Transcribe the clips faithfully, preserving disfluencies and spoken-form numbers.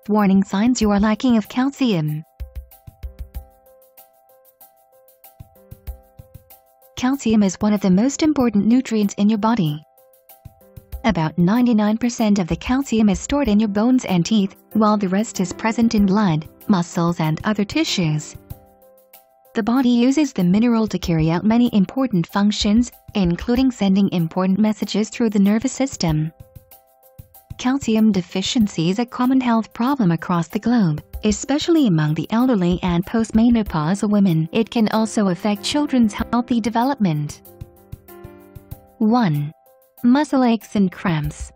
Warning signs you are lacking of calcium. Calcium is one of the most important nutrients in your body. About ninety-nine percent of the calcium is stored in your bones and teeth, while the rest is present in blood, muscles and other tissues. The body uses the mineral to carry out many important functions, including sending important messages through the nervous system. Calcium deficiency is a common health problem across the globe, especially among the elderly and postmenopausal women. It can also affect children's healthy development. one. Muscle aches and cramps.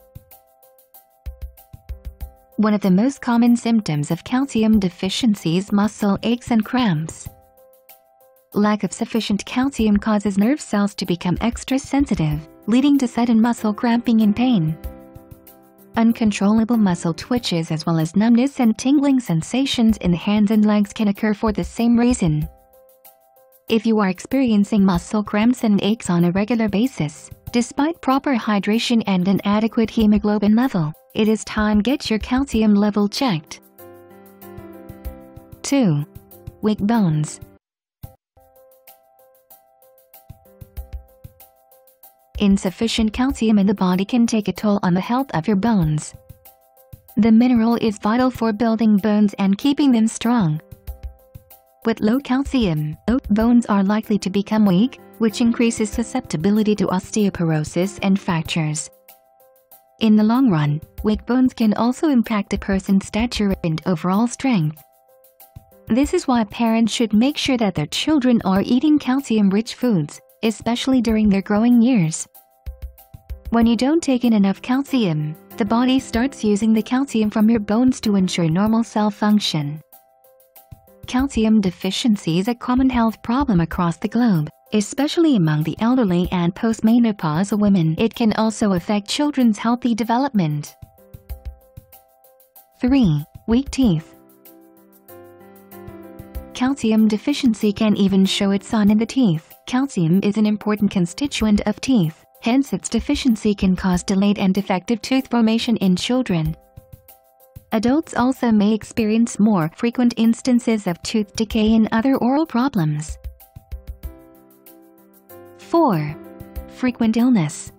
One of the most common symptoms of calcium deficiency is muscle aches and cramps. Lack of sufficient calcium causes nerve cells to become extra sensitive, leading to sudden muscle cramping and pain. Uncontrollable muscle twitches as well as numbness and tingling sensations in the hands and legs can occur for the same reason. If you are experiencing muscle cramps and aches on a regular basis, despite proper hydration and an adequate hemoglobin level, it is time to get your calcium level checked. two. Weak bones. Insufficient calcium in the body can take a toll on the health of your bones. The mineral is vital for building bones and keeping them strong. With low calcium, bones are likely to become weak, which increases susceptibility to osteoporosis and fractures. In the long run, weak bones can also impact a person's stature and overall strength. This is why parents should make sure that their children are eating calcium-rich foods, especially during their growing years. When you don't take in enough calcium, the body starts using the calcium from your bones to ensure normal cell function. Calcium deficiency is a common health problem across the globe, especially among the elderly and postmenopausal women. It can also affect children's healthy development. three. Weak teeth. Calcium deficiency can even show its sign in the teeth. Calcium is an important constituent of teeth, hence its deficiency can cause delayed and defective tooth formation in children. Adults also may experience more frequent instances of tooth decay and other oral problems. four. Frequent illness.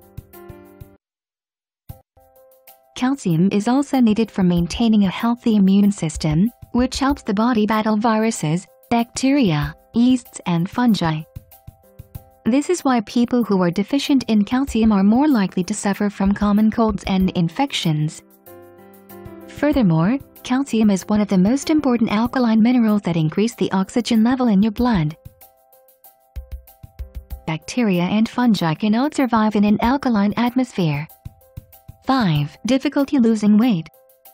Calcium is also needed for maintaining a healthy immune system, which helps the body battle viruses, bacteria, yeasts and fungi. This is why people who are deficient in calcium are more likely to suffer from common colds and infections. Furthermore, calcium is one of the most important alkaline minerals that increase the oxygen level in your blood. Bacteria and fungi cannot survive in an alkaline atmosphere. five. Difficulty losing weight.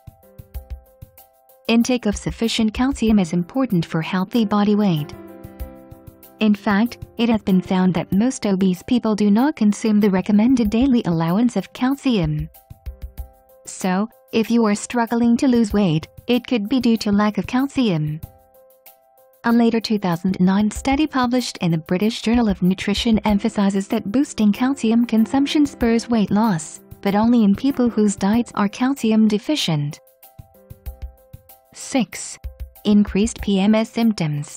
Intake of sufficient calcium is important for healthy body weight. In fact, it has been found that most obese people do not consume the recommended daily allowance of calcium. So, if you are struggling to lose weight, it could be due to lack of calcium. A later two thousand nine study published in the British Journal of Nutrition emphasizes that boosting calcium consumption spurs weight loss, but only in people whose diets are calcium deficient. six. Increased P M S symptoms.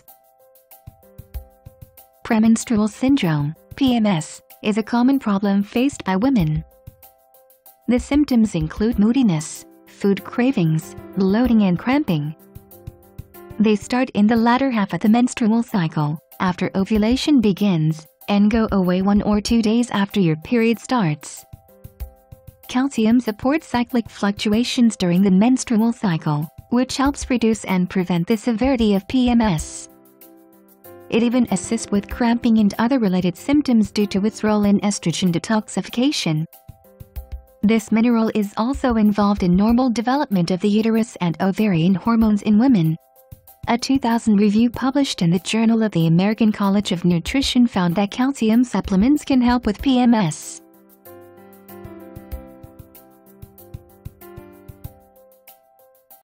Premenstrual syndrome, P M S, is a common problem faced by women. The symptoms include moodiness, food cravings, bloating and cramping. They start in the latter half of the menstrual cycle, after ovulation begins, and go away one or two days after your period starts. Calcium supports cyclic fluctuations during the menstrual cycle, which helps reduce and prevent the severity of P M S. It even assists with cramping and other related symptoms due to its role in estrogen detoxification. This mineral is also involved in normal development of the uterus and ovarian hormones in women. A two thousand review published in the Journal of the American College of Nutrition found that calcium supplements can help with P M S.